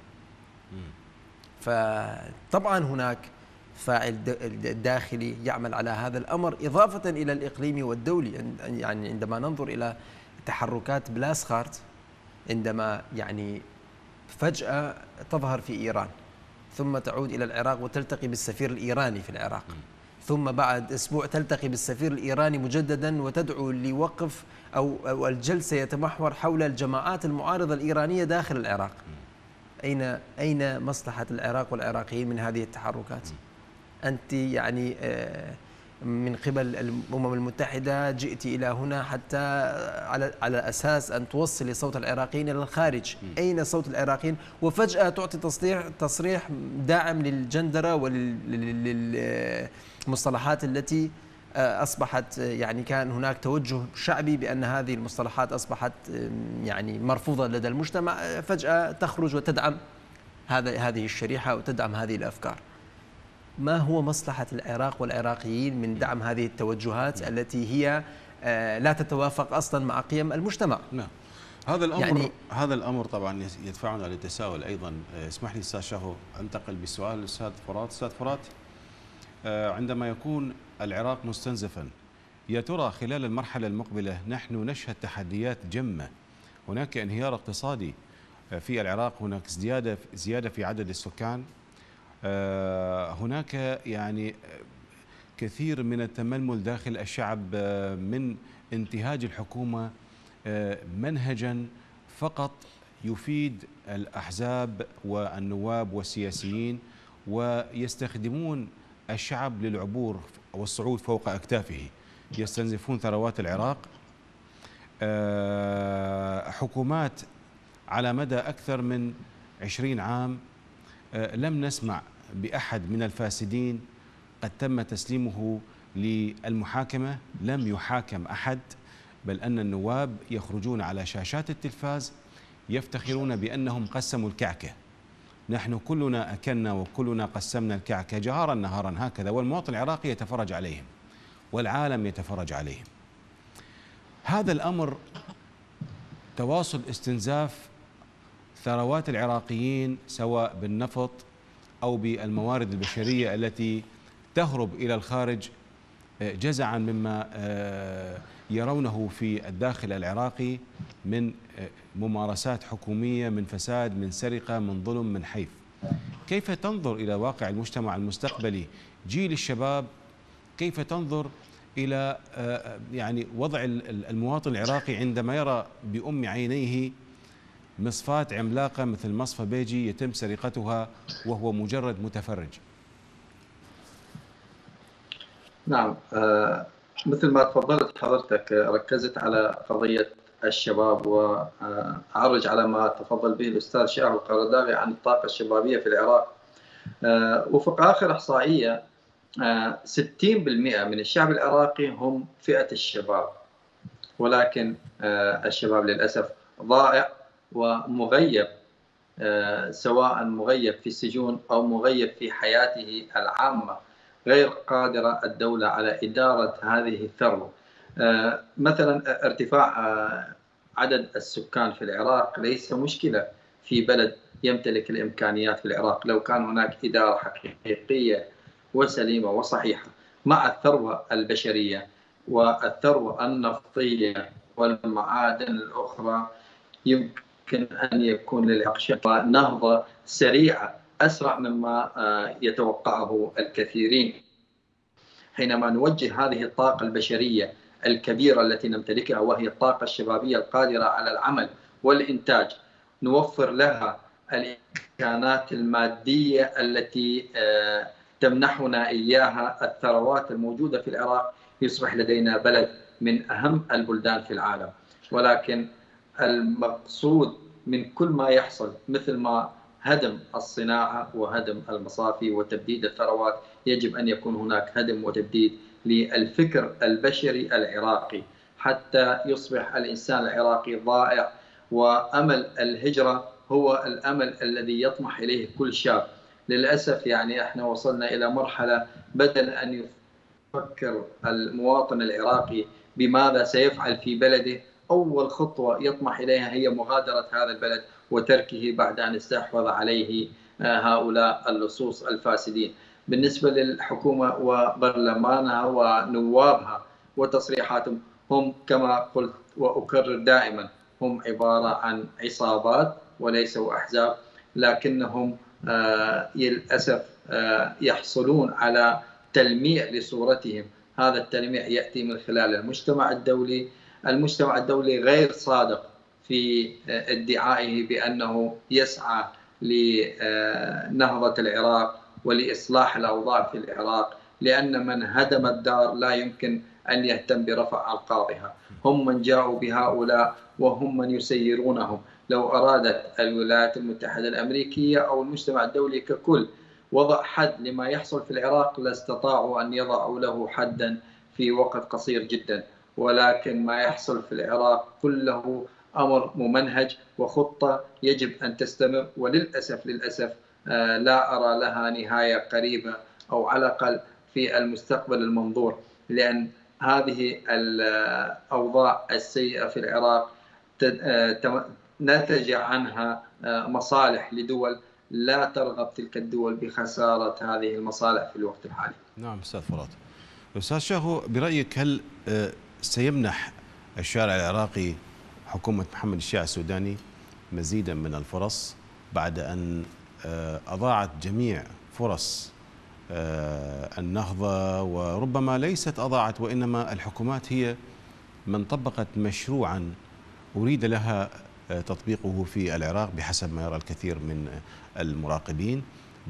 فطبعا هناك فاعل داخلي يعمل على هذا الأمر، إضافة إلى الإقليمي والدولي. يعني عندما ننظر إلى تحركات بلاسخارت، عندما يعني فجأة تظهر في إيران ثم تعود إلى العراق وتلتقي بالسفير الإيراني في العراق، ثم بعد أسبوع تلتقي بالسفير الإيراني مجددا وتدعو لوقف أو الجلسة يتمحور حول الجماعات المعارضة الإيرانية داخل العراق. أين أين مصلحة العراق والعراقيين من هذه التحركات؟ أنت يعني من قبل الأمم المتحدة جئت إلى هنا حتى على على أساس أن توصلي صوت العراقيين إلى الخارج. أين صوت العراقيين؟ وفجأة تعطي تصريح تصريح داعم للجندرة وللمصطلحات التي أصبحت يعني كان هناك توجه شعبي بأن هذه المصطلحات أصبحت يعني مرفوضة لدى المجتمع، فجأة تخرج وتدعم هذا هذه الشريحة وتدعم هذه الأفكار. ما هو مصلحة العراق والعراقيين من دعم هذه التوجهات التي هي لا تتوافق أصلا مع قيم المجتمع؟ نعم، هذا الأمر يعني هذا الأمر طبعا يدفعنا للتساؤل أيضا. اسمح لي أستاذ شهو أنتقل بالسؤال للأستاذ فرات. أستاذ فرات، عندما يكون العراق مستنزفا، يا ترى خلال المرحلة المقبلة نحن نشهد تحديات جمة؟ هناك انهيار اقتصادي في العراق، هناك زيادة زيادة في عدد السكان، هناك يعني كثير من التململ داخل الشعب من انتهاج الحكومة منهجا فقط يفيد الأحزاب والنواب والسياسيين، ويستخدمون الشعب للعبور والصعود فوق أكتافه، يستنزفون ثروات العراق. حكومات على مدى أكثر من عشرين عام لم نسمع بأحد من الفاسدين قد تم تسليمه للمحاكمة، لم يحاكم أحد، بل أن النواب يخرجون على شاشات التلفاز يفتخرون بأنهم قسموا الكعكة. نحن كلنا أكلنا وكلنا قسمنا الكعكة جهارا نهارا هكذا، والمواطن العراقي يتفرج عليهم والعالم يتفرج عليهم. هذا الأمر تواصل استنزاف ثروات العراقيين سواء بالنفط أو بالموارد البشرية التي تهرب إلى الخارج جزعا مما يرونه في الداخل العراقي من ممارسات حكومية، من فساد، من سرقة، من ظلم، من حيف. كيف تنظر إلى واقع المجتمع المستقبلي، جيل الشباب؟ كيف تنظر إلى يعني وضع المواطن العراقي عندما يرى بأم عينيه مصفاة عملاقة مثل مصفى بيجي يتم سرقتها وهو مجرد متفرج؟ نعم، آه مثل ما تفضلت حضرتك، ركزت على قضية الشباب، وأعرج على ما تفضل به الأستاذ شاهو القرداغي عن الطاقة الشبابية في العراق. آه وفق آخر إحصائية آه ستين بالمئة من الشعب العراقي هم فئة الشباب، ولكن آه الشباب للأسف ضائع ومغيب، آه سواء مغيب في السجون أو مغيب في حياته العامة. غير قادرة الدولة على إدارة هذه الثروة. آه مثلا ارتفاع آه عدد السكان في العراق ليس مشكلة في بلد يمتلك الإمكانيات في العراق، لو كان هناك إدارة حقيقية وسليمة وصحيحة مع الثروة البشرية والثروة النفطية والمعادن الأخرى، يمكن أن يكون للعراق نهضة سريعة أسرع مما يتوقعه الكثيرين. حينما نوجه هذه الطاقة البشرية الكبيرة التي نمتلكها، وهي الطاقة الشبابية القادرة على العمل والإنتاج، نوفر لها الإمكانات المادية التي تمنحنا إياها الثروات الموجودة في العراق، يصبح لدينا بلد من أهم البلدان في العالم. ولكن المقصود من كل ما يحصل مثل ما هدم الصناعة وهدم المصافي وتبديد الثروات، يجب أن يكون هناك هدم وتبديد للفكر البشري العراقي حتى يصبح الإنسان العراقي ضائع. وأمل الهجرة هو الأمل الذي يطمح إليه كل شاب. للأسف يعني احنا وصلنا إلى مرحلة بدل أن يفكر المواطن العراقي بماذا سيفعل في بلده، أول خطوة يطمح إليها هي مغادرة هذا البلد وتركه بعد أن استحوذ عليه هؤلاء اللصوص الفاسدين. بالنسبة للحكومة وبرلمانها ونوابها وتصريحاتهم، هم كما قلت وأكرر دائما هم عبارة عن عصابات وليسوا أحزاب، لكنهم آه للأسف آه يحصلون على تلميع لصورتهم. هذا التلميع يأتي من خلال المجتمع الدولي. المجتمع الدولي غير صادق في آه ادعائه بأنه يسعى لنهضة العراق ولإصلاح الأوضاع في العراق، لأن من هدم الدار لا يمكن أن يهتم برفع ألقابها. هم من جاءوا بهؤلاء وهم من يسيرونهم. لو أرادت الولايات المتحدة الأمريكية أو المجتمع الدولي ككل وضع حد لما يحصل في العراق لاستطاعوا أن يضعوا له حدا في وقت قصير جدا، ولكن ما يحصل في العراق كله أمر ممنهج وخطة يجب أن تستمر، وللأسف للأسف لا أرى لها نهاية قريبة أو على الأقل في المستقبل المنظور، لأن هذه الأوضاع السيئة في العراق نتج عنها مصالح لدول لا ترغب تلك الدول بخسارة هذه المصالح في الوقت الحالي. نعم أستاذ فرات. أستاذ شاهو، برأيك هل سيمنح الشارع العراقي حكومة محمد الشيع السوداني مزيدا من الفرص بعد أن أضاعت جميع فرص النهضة، وربما ليست أضاعت وإنما الحكومات هي من طبقت مشروعا أريد لها تطبيقه في العراق بحسب ما يرى الكثير من المراقبين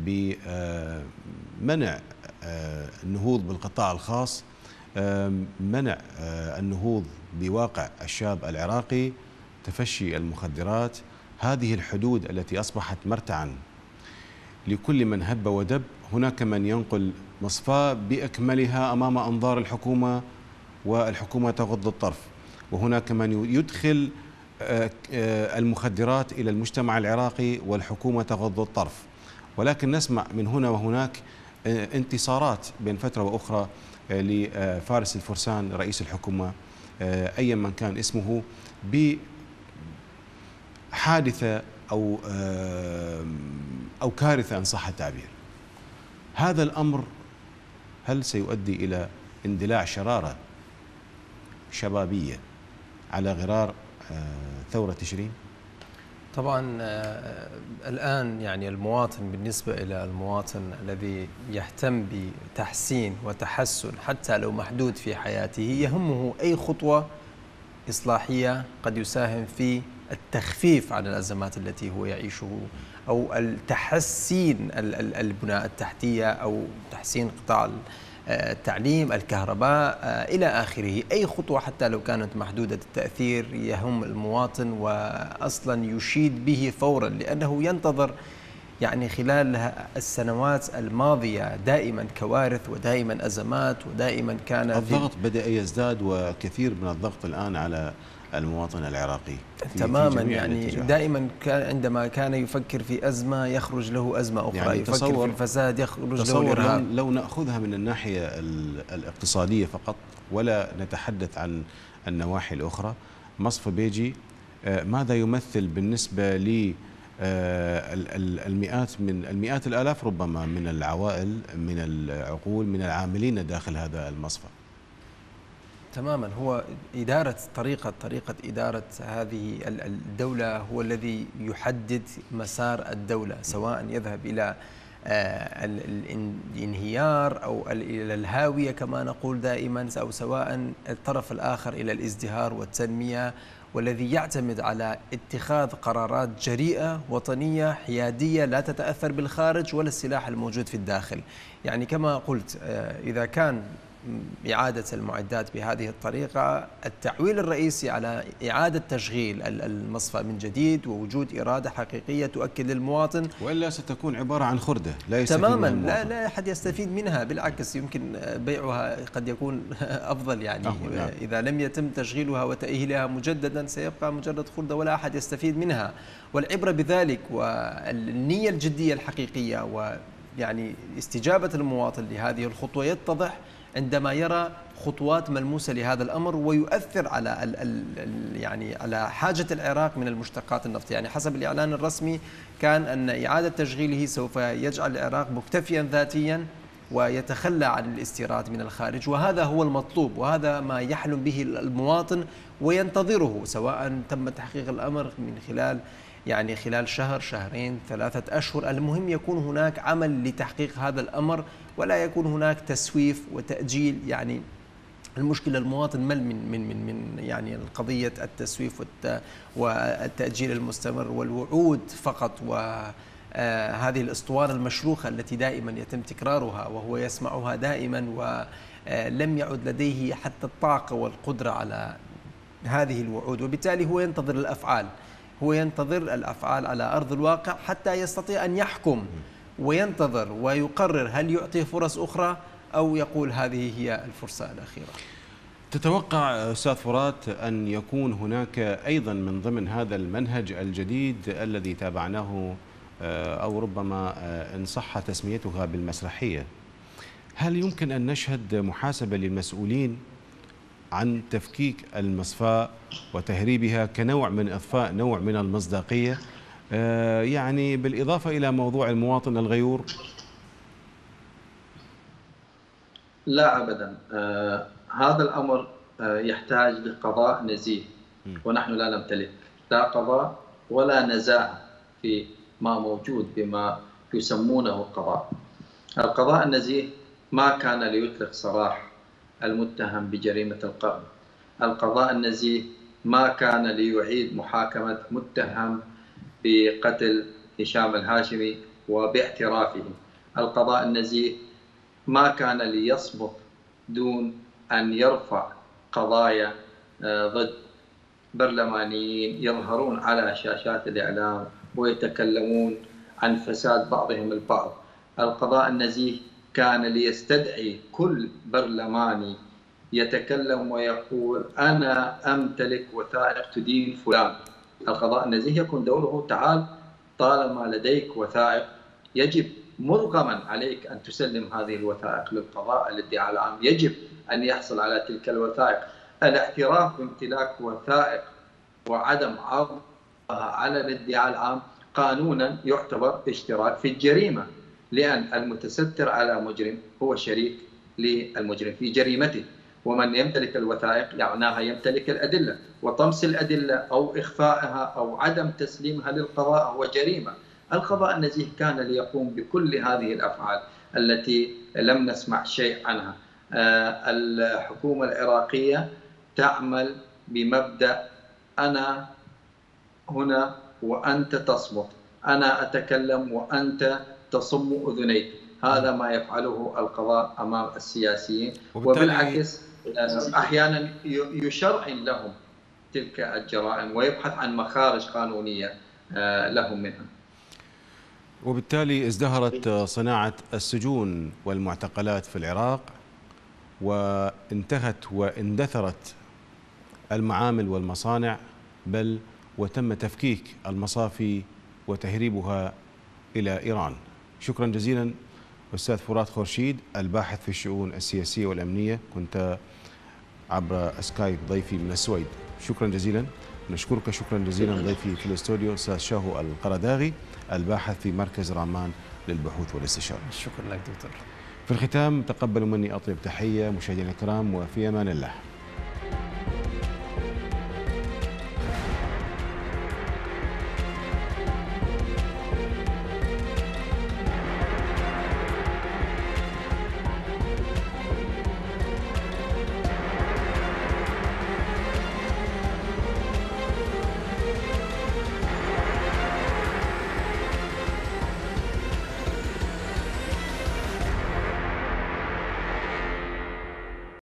بمنع النهوض بالقطاع الخاص، منع النهوض بواقع الشاب العراقي، تفشي المخدرات، هذه الحدود التي أصبحت مرتعا لكل من هب ودب. هناك من ينقل مصفاة بأكملها أمام أنظار الحكومة والحكومة تغض الطرف، وهناك من يدخل المخدرات إلى المجتمع العراقي والحكومة تغض الطرف. ولكن نسمع من هنا وهناك انتصارات بين فترة وأخرى لفارس الفرسان رئيس الحكومة أيا من كان اسمه بحادثة أو أو كارثة إن صح التعبير. هذا الأمر هل سيؤدي إلى اندلاع شرارة شبابية على غرار ثورة تشرين؟ طبعا الآن يعني المواطن بالنسبة إلى المواطن الذي يهتم بتحسين وتحسن حتى لو محدود في حياته، يهمه أي خطوة إصلاحية قد يساهم في التخفيف عن الأزمات التي هو يعيشه، أو التحسين البناء التحتية، أو تحسين قطاع التعليم، الكهرباء إلى آخره. أي خطوة حتى لو كانت محدودة التأثير يهم المواطن وأصلا يشيد به فورا، لأنه ينتظر يعني خلال السنوات الماضية دائما كوارث ودائما أزمات ودائما كان الضغط بدأ يزداد، وكثير من الضغط الآن على المواطن العراقي تماما. يعني دائما كان عندما كان يفكر في أزمة يخرج له أزمة أخرى، يعني يفكر في الفساد يخرج له الإرهاب. لو, لو نأخذها من الناحية الاقتصادية فقط ولا نتحدث عن النواحي الأخرى، مصفى بيجي ماذا يمثل بالنسبة لي المئات من المئات الآلاف ربما من العوائل، من العقول، من العاملين داخل هذا المصفى؟ تماما. هو إدارة طريقة طريقة إدارة هذه الدولة هو الذي يحدد مسار الدولة، سواء يذهب إلى الانهيار أو إلى الهاوية كما نقول دائما، أو سواء الطرف الآخر إلى الازدهار والتنمية، والذي يعتمد على اتخاذ قرارات جريئة وطنية حيادية لا تتأثر بالخارج ولا السلاح الموجود في الداخل. يعني كما قلت، إذا كان إعادة المعدات بهذه الطريقة، التعويل الرئيسي على إعادة تشغيل المصفى من جديد ووجود إرادة حقيقية تؤكد للمواطن، وإلا ستكون عبارة عن خردة لا يستفيد تماما منها لا لا أحد يستفيد منها، بالعكس يمكن بيعها قد يكون أفضل. يعني نعم. إذا لم يتم تشغيلها وتأهيلها مجددا سيبقى مجرد خردة ولا أحد يستفيد منها. والعبرة بذلك والنية الجدية الحقيقية ويعني استجابة المواطن لهذه الخطوة يتضح عندما يرى خطوات ملموسة لهذا الأمر ويؤثر على ال ال يعني على حاجة العراق من المشتقات النفطية. يعني حسب الإعلان الرسمي كان أن إعادة تشغيله سوف يجعل العراق مكتفيا ذاتيا ويتخلى عن الاستيراد من الخارج، وهذا هو المطلوب وهذا ما يحلم به المواطن وينتظره، سواء تم تحقيق الأمر من خلال يعني خلال شهر شهرين ثلاثة أشهر. المهم يكون هناك عمل لتحقيق هذا الأمر ولا يكون هناك تسويف وتأجيل. يعني المشكلة المواطن مل من من من من يعني قضية التسويف والتأجيل المستمر والوعود فقط، وهذه الأسطوانة المشروخة التي دائما يتم تكرارها وهو يسمعها دائما، ولم يعد لديه حتى الطاقة والقدرة على هذه الوعود، وبالتالي هو ينتظر الأفعال هو ينتظر الأفعال على أرض الواقع حتى يستطيع أن يحكم وينتظر ويقرر هل يعطي فرص أخرى أو يقول هذه هي الفرصة الأخيرة. تتوقع أستاذ فرات أن يكون هناك أيضا من ضمن هذا المنهج الجديد الذي تابعناه أو ربما إن صح تسميتها بالمسرحية، هل يمكن أن نشهد محاسبة للمسؤولين عن تفكيك المصفاة وتهريبها كنوع من إضفاء نوع من المصداقية، يعني بالإضافة إلى موضوع المواطن الغيور؟ لا أبدا، آه هذا الأمر آه يحتاج لقضاء نزيه، ونحن لا نمتلك لا قضاء ولا نزاهة في ما موجود بما يسمونه القضاء. القضاء النزيه ما كان ليطلق سراح المتهم بجريمة القتل. القضاء النزيه ما كان ليعيد محاكمة متهم بقتل هشام الهاشمي وباعترافه. القضاء النزيه ما كان ليصمت دون أن يرفع قضايا ضد برلمانيين يظهرون على شاشات الإعلام ويتكلمون عن فساد بعضهم البعض. القضاء النزيه كان ليستدعي كل برلماني يتكلم ويقول أنا أمتلك وثائق تدين فلان. القضاء النزيه يكون دوره تعال طالما لديك وثائق يجب مرغما عليك أن تسلم هذه الوثائق للقضاء. الادعاء العام يجب أن يحصل على تلك الوثائق. الاعتراف بامتلاك وثائق وعدم عرضها على الادعاء العام قانونا يعتبر اشتراك في الجريمة، لأن المتستر على مجرم هو شريك للمجرم في جريمته، ومن يمتلك الوثائق معناها يمتلك الأدلة، وطمس الأدلة أو إخفائها أو عدم تسليمها للقضاء هو جريمة. القضاء النزيه كان ليقوم بكل هذه الأفعال التي لم نسمع شيء عنها. الحكومة العراقية تعمل بمبدأ أنا هنا وأنت تصمت، أنا أتكلم وأنت تصم أذنيك. هذا ما يفعله القضاء أمام السياسيين، وبالعكس أحيانا يشرعن لهم تلك الجرائم ويبحث عن مخارج قانونية لهم منها. وبالتالي ازدهرت صناعة السجون والمعتقلات في العراق، وانتهت واندثرت المعامل والمصانع، بل وتم تفكيك المصافي وتهريبها إلى إيران. شكرا جزيلا أستاذ فرات خورشيد، الباحث في الشؤون السياسية والأمنية، كنت عبر سكايب ضيفي من السويد. شكرا جزيلا. نشكرك شكرا جزيلا ضيفي في الاستوديو أستاذ شاهو القرداغي، الباحث في مركز رامان للبحوث والاستشارة. شكرا لك دكتور. في الختام تقبلوا مني أطيب تحية مشاهدينا الكرام، وفي أمان الله.